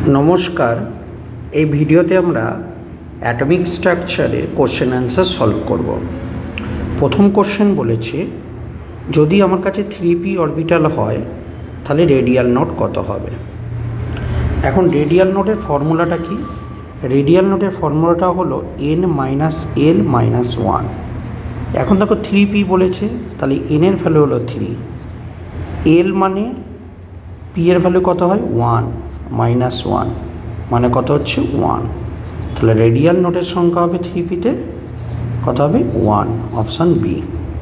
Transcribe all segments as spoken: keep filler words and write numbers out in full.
नमस्कार এই ভিডিওতে আমরা অ্যাটমিক স্ট্রাকচারে কোশ্চেন অ্যান্সার সলভ করব। প্রথম কোশ্চেন বলেছে যদি আমার কাছে থ্রি পি অরবিটাল হয় তাহলে রেডিয়াল নোট কত হবে। এখন রেডিয়াল নোটের ফর্মুলাটা কি? রেডিয়াল নোটের ফর্মুলাটা হলো n minus l minus one. এখন দেখো থ্রি পি বলেছে, তাহলে এন এর ভ্যালু হলো থ্রি, এল মানে পি এর ভ্যালু কত হয় ওয়ান, মাইনাস ওয়ান মানে কত হচ্ছে ওয়ান। তাহলে রেডিয়াল নোটের সংখ্যা হবে থ্রি পিতে কত হবে one, option B.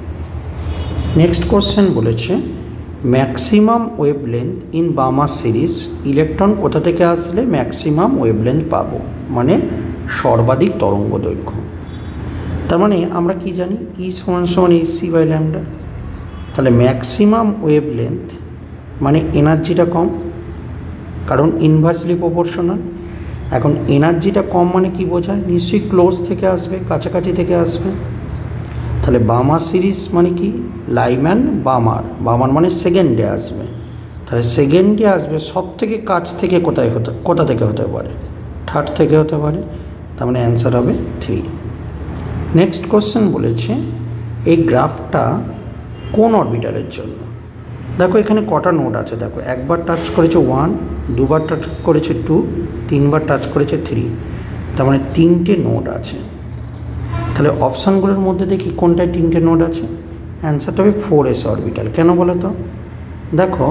Next question বলেছে maximum wavelength in Balmer series, electron কোথা থেকে আসলে ম্যাক্সিমাম ওয়েভলেন্থ পাবো, মানে সর্বাধিক তরঙ্গ দৈর্ঘ্য। তার মানে আমরা কি জানি ই সমান সমান এই সি বাই ল্যামডা। তাহলে ম্যাক্সিমাম ওয়েভলেন্থ মানে এনার্জিটা কম, কারণ ইনভার্সলি প্রপোর্শনাল। এখন এনার্জিটা কম মানে কি বোঝায়? নিশ্চয়ই ক্লোজ থেকে আসবে, কাছাকাছি থেকে আসবে। তাহলে বার্মা সিরিজ মানে কি লাইম্যান বার্মার, বার্মার মানে সেকেন্ডে আসবে। তাহলে সেকেন্ডে আসবে সব থেকে কাছ থেকে কোথায় হতে কোথা থেকে হতে পারে? থার্ড থেকে হতে পারে। তার মানে অ্যান্সার হবে থ্রি। নেক্সট কোশ্চেন বলেছে এই গ্রাফটা কোন অরবিটালের জন্য। দেখো এখানে কটা নোড আছে, দেখো একবার টাচ করেছে ওয়ান, দুবার টাচ করেছে টু, তিনবার টাচ করেছে থ্রি, তার মানে তিনটে নোড আছে। তাহলে অপশানগুলোর মধ্যে দেখি কোনটায় তিনটে নোড আছে। অ্যান্সারটা হবে ফোর এস অরবিটাল। কেন বলো তো? দেখো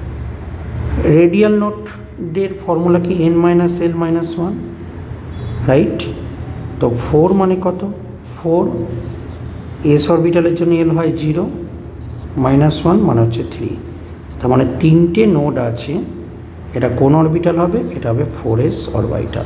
রেডিয়াল নোটের ফর্মুলা কি n minus l minus one, right? তো ফোর মানে কত? ফোর এস অরবিটালের জন্য এল হয় জিরো, মাইনাস ওয়ান মানে হচ্ছে থ্রি। তার মানে তিনটে নোড আছে। এটা কোন অরবিটাল হবে? এটা হবে ফোর এস অরবিটাল।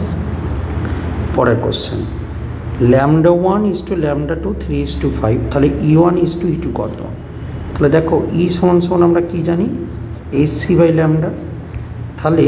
পরের question lambda one is to lambda two three is to five, তাহলে E one is to E two কত? তাহলে দেখো ই সমান সমান আমরা কী জানি এস সি বাই ল্যামডা। তাহলে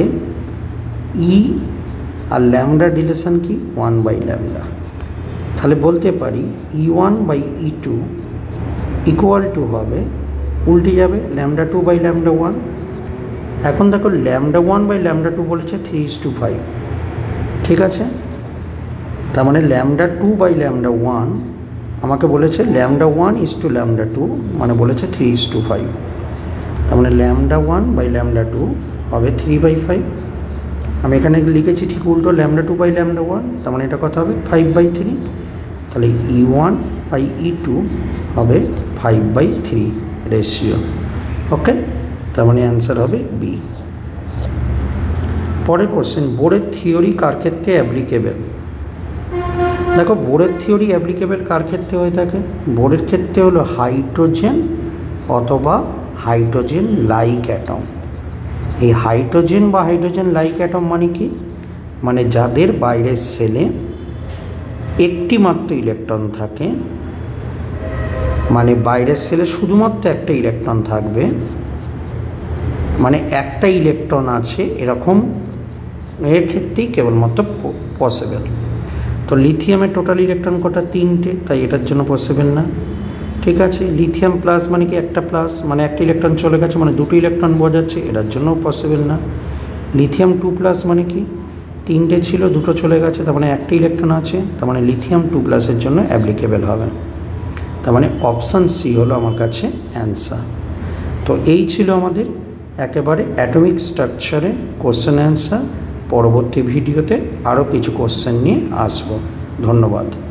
ই আর ল্যামডা রিলেশন কি ওয়ান বাই ল্যামডা। তাহলে বলতে পারি E one by E two equal to হবে, উল্টে যাবে lambda two by lambda one. এখন দেখো lambda one by lambda two বলেছে থ্রি ইস টু ফাইভ, ঠিক আছে? তার মানে lambda two by lambda one আমাকে বলেছে lambda one is to lambda two মানে বলেছে থ্রি ইস টু ফাইভ। তার মানে lambda one by lambda two হবে থ্রি বাই ফাইভ। আমি এখানে লিখেছি ঠিক উল্টো lambda two by lambda one, তার মানে এটা কত হবে ফাইভ বাই থ্রি। তাহলে E one by E two হবে five by three ratio. Okay, তার মানে অ্যান্সার হবে বি। পরের কোশ্চেন বোরের থিওরি কার ক্ষেত্রে অ্যাপ্লিকেবল। দেখো বোরের থিওরি অ্যাপ্লিকেবল কার ক্ষেত্রে হয়ে থাকে? বোরের ক্ষেত্রে হলো হাইড্রোজেন অথবা হাইড্রোজেন লাইক অ্যাটম। এই হাইড্রোজেন বা হাইড্রোজেন লাইক অ্যাটম মানে কি? মানে যাদের বাইরের সেলে একটি মাত্র ইলেকট্রন থাকে, মানে বাইরের সেলে শুধুমাত্র একটা ইলেকট্রন থাকবে, মানে একটা ইলেকট্রন আছে এরকম এর ক্ষেত্রেই কেবলমাত্র পসিবল। তো লিথিয়ামের টোটাল ইলেকট্রন কটা? তিনটে, তাই এটার জন্য পসিবল না, ঠিক আছে? লিথিয়াম প্লাস মানে কি একটা প্লাস, মানে একটা ইলেকট্রন চলে গেছে মানে দুটো ইলেকট্রন বোঝাচ্ছে, এটার জন্যও পসিবল না। লিথিয়াম টু প্লাস মানে কি তিনটে ছিল দুটো চলে গেছে, তার মানে একটা ইলেকট্রন আছে, তার মানে লিথিয়াম টু প্লাসের জন্য অ্যাপ্লিকেবল হবে। তার মানে অপশান সি হলো আমার কাছে অ্যান্সার। তো এই ছিল আমাদের একেবারে অ্যাটমিক স্ট্রাকচারে কোশ্চেন অ্যান্সার। পরবর্তী ভিডিওতে আরও কিছু কোশ্চেন নিয়ে আসবো। ধন্যবাদ।